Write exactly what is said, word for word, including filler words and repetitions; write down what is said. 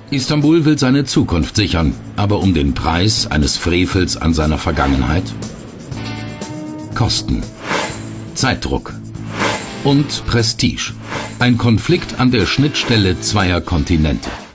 Istanbul will seine Zukunft sichern, aber um den Preis eines Frevels an seiner Vergangenheit? Kosten, Zeitdruck und Prestige. Ein Konflikt an der Schnittstelle zweier Kontinente.